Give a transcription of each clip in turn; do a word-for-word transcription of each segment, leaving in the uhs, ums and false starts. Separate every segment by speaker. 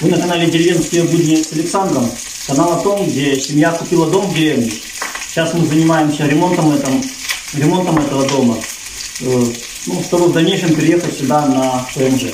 Speaker 1: Вы на канале «Деревенские будни» с Александром. Канал о том, где семья купила дом в деревне. Сейчас мы занимаемся ремонтом, этом, ремонтом этого дома. Ну, чтобы в дальнейшем переехать сюда на ПМЖ.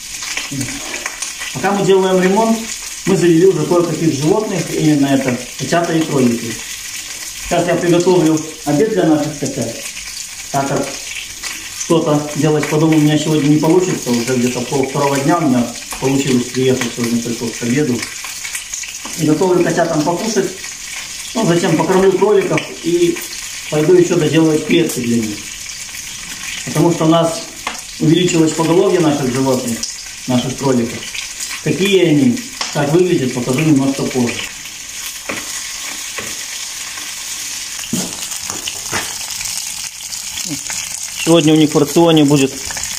Speaker 1: Пока мы делаем ремонт, мы завели уже кое-каких животных, именно это котята и кролики. Сейчас я приготовлю обед для наших котят, так как что-то делать по дому у меня сегодня не получится. Уже где-то пол второго дня у меня получилось приехать сегодня только к обеду. И готовлю котятам покушать. Ну, затем покормлю кроликов и пойду еще доделывать клетки для них. Потому что у нас увеличилось поголовье наших животных, наших кроликов. Какие они, как выглядят, покажу немножко позже. Сегодня у них в рационе будет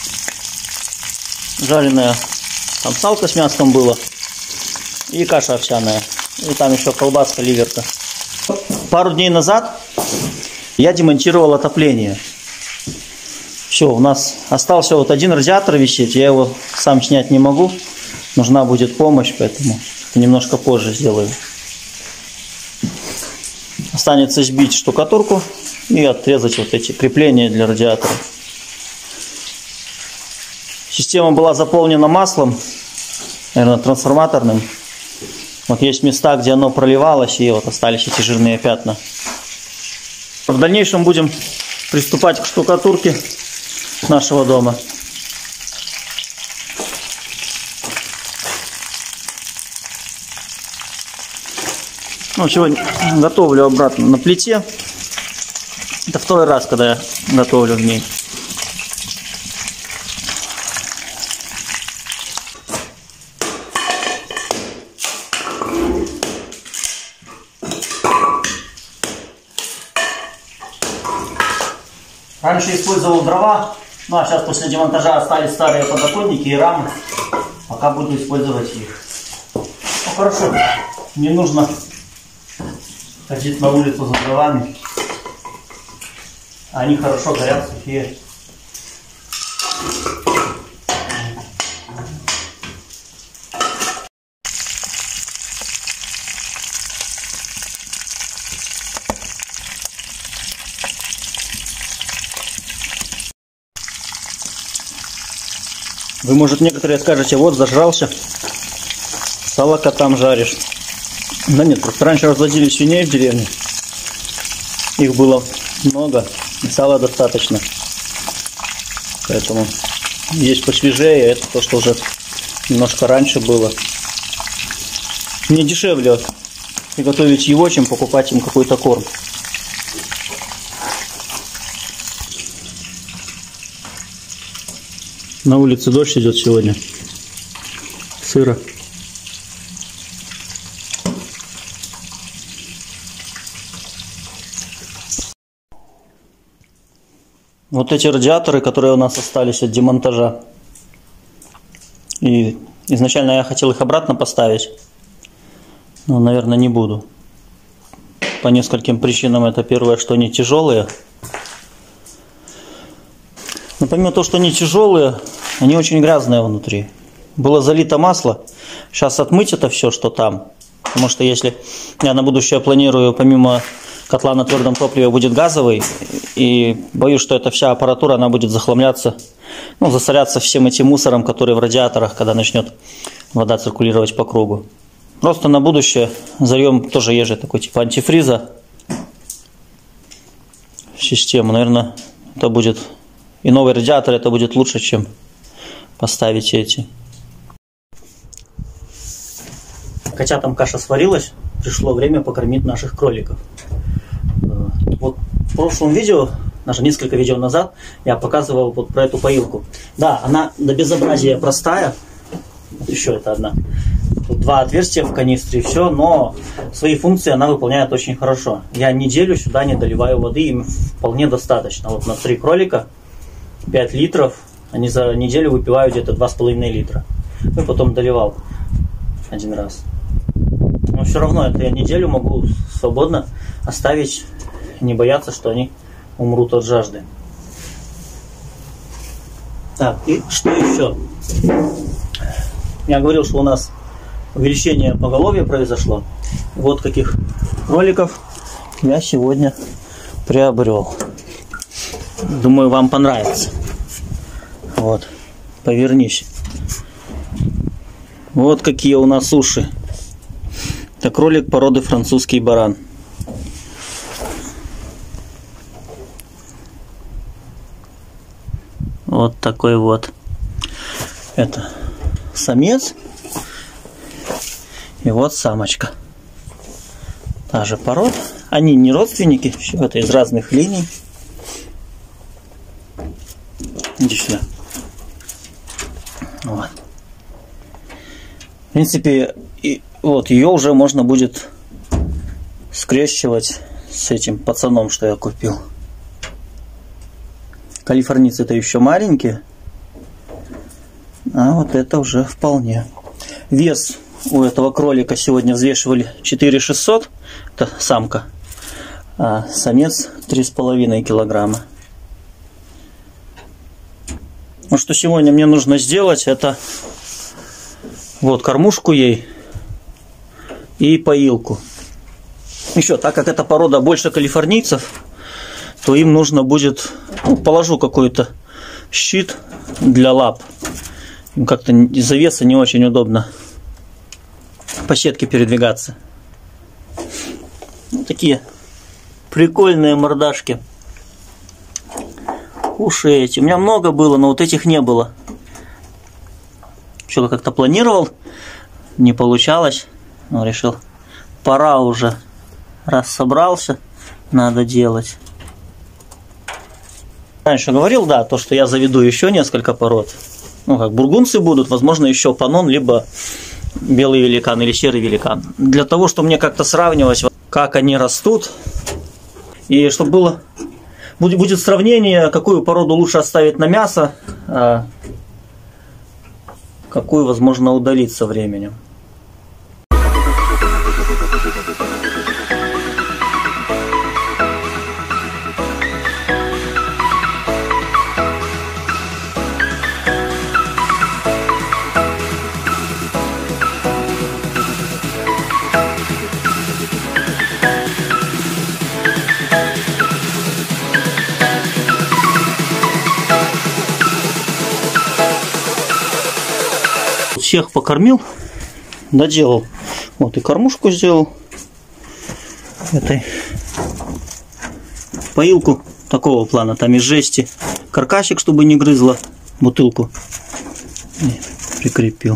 Speaker 1: жареная, там салка с мясом было, и каша овсяная, и там еще колбаска ливерка. Пару дней назад я демонтировал отопление. Все, у нас остался вот один радиатор висеть, я его сам снять не могу, нужна будет помощь, поэтому немножко позже сделаю. Останется сбить штукатурку и отрезать вот эти крепления для радиатора. Система была заполнена маслом, наверное, трансформаторным. Вот есть места, где оно проливалось, и вот остались эти жирные пятна. В дальнейшем будем приступать к штукатурке нашего дома. Ну, сегодня готовлю обратно на плите. Это второй раз, когда я готовлю в ней. Раньше использовал дрова, ну а сейчас после демонтажа остались старые подоконники и рамы. Пока буду использовать их. Ну хорошо, не нужно ходить на улицу за дровами. Они хорошо горят, сухие. Вы, может, некоторые скажете, вот зажрался, сало котам жаришь. Да нет, просто раньше разводили свиней в деревне. Их было много, и сала достаточно. Поэтому есть посвежее, это то, что уже немножко раньше было. Мне дешевле приготовить его, чем покупать им какой-то корм. На улице дождь идет сегодня. Сыро. Вот эти радиаторы, которые у нас остались от демонтажа. И изначально я хотел их обратно поставить. Но, наверное, не буду. По нескольким причинам. Это первое, что они тяжелые. Но помимо того, что они тяжелые, они очень грязные внутри. Было залито масло. Сейчас отмыть это все, что там. Потому что если я на будущее планирую, помимо котла на твердом топливе, будет газовый. И боюсь, что эта вся аппаратура, она будет захламляться, ну, засоряться всем этим мусором, который в радиаторах, когда начнет вода циркулировать по кругу. Просто на будущее зальем тоже еже такой типа антифриза в систему. Наверное, это будет... И новый радиатор, это будет лучше, чем поставить эти. Котятам каша сварилась, пришло время покормить наших кроликов. Вот в прошлом видео, даже несколько видео назад, я показывал вот про эту поилку. Да, она до безобразия простая. Вот еще это одна. Тут два отверстия в канистре и все, но свои функции она выполняет очень хорошо. Я неделю сюда не доливаю воды, им вполне достаточно. Вот на три кролика пять литров, они за неделю выпивают где-то два с половиной литра. И потом доливал один раз. Но все равно это я неделю могу свободно оставить, не бояться, что они умрут от жажды. Так, и что еще? Я говорил, что у нас увеличение поголовья произошло. Вот каких кроликов я сегодня приобрел. Думаю, вам понравится. Вот, повернись. Вот какие у нас уши. Это кролик породы французский баран. Вот такой вот. Это самец. И вот самочка. Та же порода. Они не родственники, все это из разных линий. Иди сюда. Вот. В принципе, и вот ее уже можно будет скрещивать с этим пацаном, что я купил. Калифорнийцы-то еще маленькие, а вот это уже вполне. Вес у этого кролика сегодня взвешивали четыре тысячи шестьсот, это самка, а самец три с половиной килограмма. Вот что сегодня мне нужно сделать, это вот кормушку ей и поилку. Еще, так как эта порода больше калифорнийцев, то им нужно будет, ну, положу какой-то щит для лап. Им как-то из-за веса не очень удобно по сетке передвигаться. Вот такие прикольные мордашки. Уши эти. У меня много было, но вот этих не было. Что-то как-то планировал, не получалось. Но решил, пора уже. Раз собрался, надо делать. Раньше говорил, да, то, что я заведу еще несколько пород. Ну, как бургунцы будут, возможно, еще панон, либо белый великан или серый великан. Для того, чтобы мне как-то сравнивать, как они растут. И чтобы было... Будет сравнение, какую породу лучше оставить на мясо, а какую, возможно, удалить со временем. Всех покормил, доделал. Вот и кормушку сделал. Этой поилку такого плана, там из жести. Каркасик, чтобы не грызла бутылку. И прикрепил.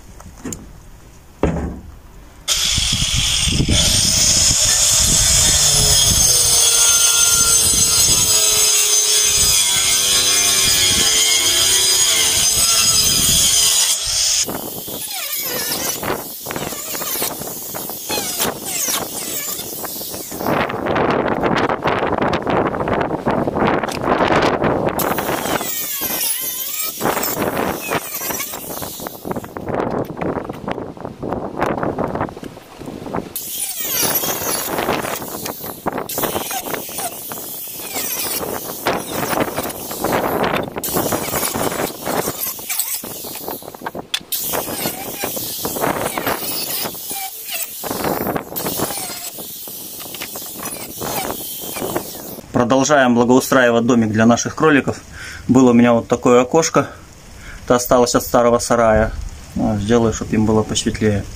Speaker 1: Продолжаем благоустраивать домик для наших кроликов. Было у меня вот такое окошко. Это осталось от старого сарая. Сделаю, чтобы им было посветлее.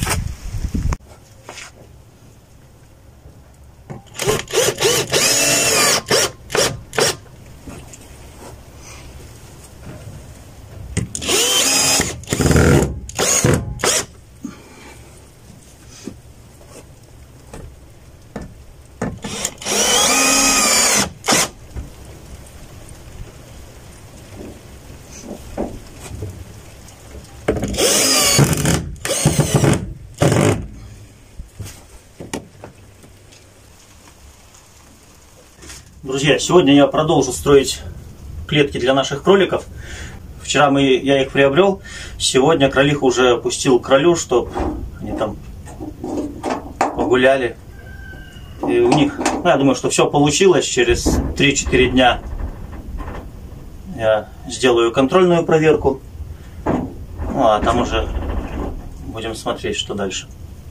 Speaker 1: Друзья, сегодня я продолжу строить клетки для наших кроликов. Вчера мы, я их приобрел, сегодня кролиха уже пустил к кролю, чтобы они там погуляли. И у них, ну, я думаю, что все получилось. Через три-четыре дня я сделаю контрольную проверку. Ну, а там уже будем смотреть, что дальше.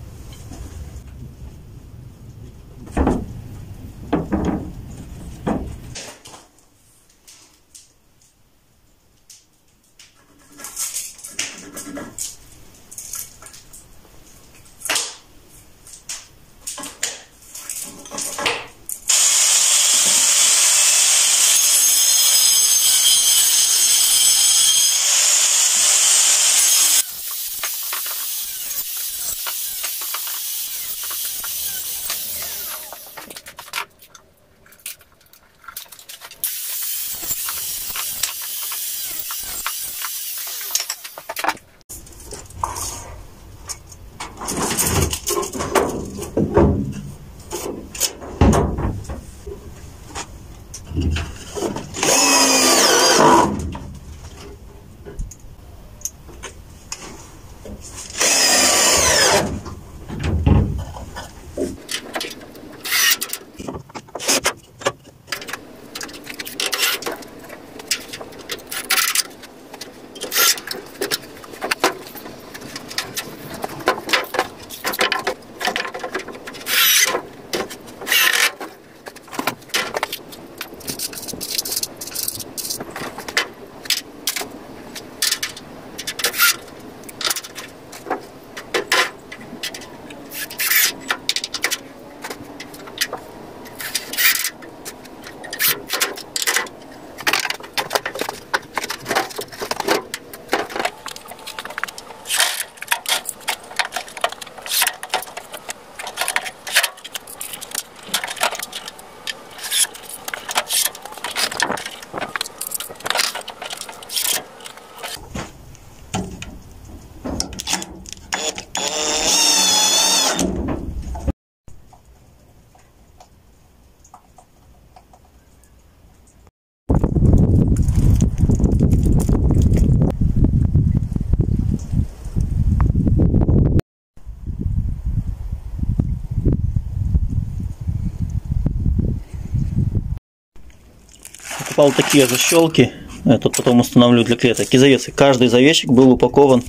Speaker 2: Покупал такие защелки. Я тут потом установлю для клеток и завесы. Каждый завесик был упакован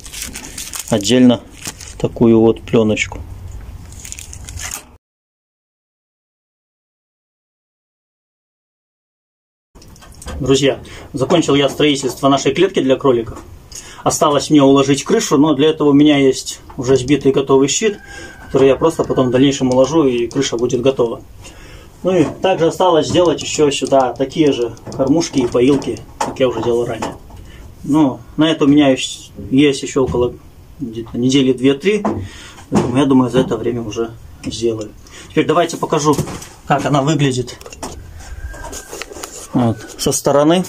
Speaker 2: отдельно в такую вот пленочку.
Speaker 1: Друзья, закончил я строительство нашей клетки для кроликов. Осталось мне уложить крышу, но для этого у меня есть уже сбитый готовый щит, который я просто потом в дальнейшем уложу, и крыша будет готова. Ну и также осталось сделать еще сюда такие же кормушки и поилки, как я уже делал ранее. Но на это у меня есть еще около где-то недели две-три, поэтому я думаю, за это время уже сделаю. Теперь давайте покажу, как она выглядит вот со стороны.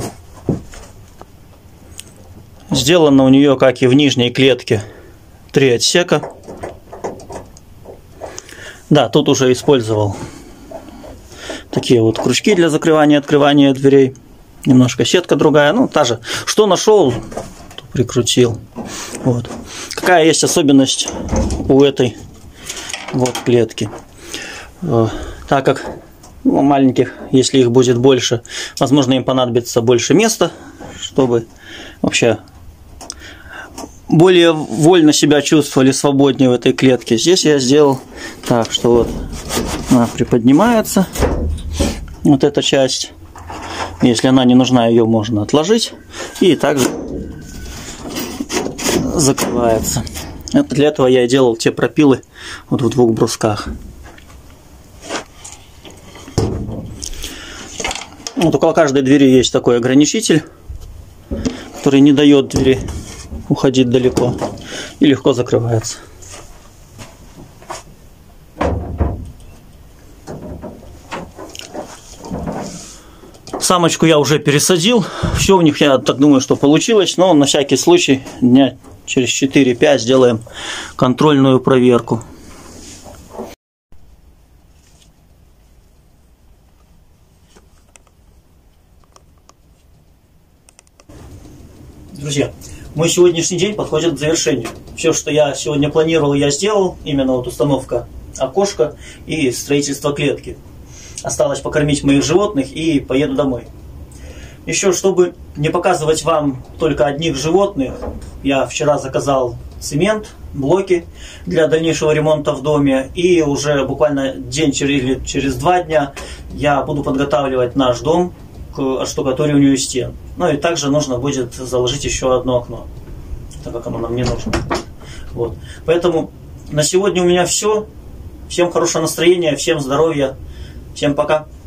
Speaker 1: Сделано у нее, как и в нижней клетке, три отсека. Да, тут уже использовал такие вот крючки для закрывания и открывания дверей. Немножко сетка другая, ну та же. Что нашел, то прикрутил. Вот. Какая есть особенность у этой вот клетки? Так как ну, маленьких, если их будет больше, возможно, им понадобится больше места, чтобы вообще более вольно себя чувствовали, свободнее в этой клетке. Здесь я сделал так, что вот она приподнимается, вот эта часть. Если она не нужна, ее можно отложить. И также закрывается. Это для этого я и делал те пропилы вот в двух брусках. Вот около каждой двери есть такой ограничитель, который не дает двери уходить далеко и легко закрывается. Самочку я уже пересадил. Все у них, я так думаю, что получилось. Но на всякий случай дня через четыре-пять сделаем контрольную проверку. Друзья, мой сегодняшний день подходит к завершению. Все, что я сегодня планировал, я сделал. Именно вот установка окошка и строительство клетки. Осталось покормить моих животных и поеду домой. Еще, чтобы не показывать вам только одних животных, я вчера заказал цемент блоки для дальнейшего ремонта в доме. И уже буквально день через, через два дня я буду подготавливать наш дом к отштукатуриванию стен. Ну и также нужно будет заложить еще одно окно, так как оно нам не нужно. Вот. Поэтому на сегодня у меня все. Всем хорошего настроения, всем здоровья, всем пока.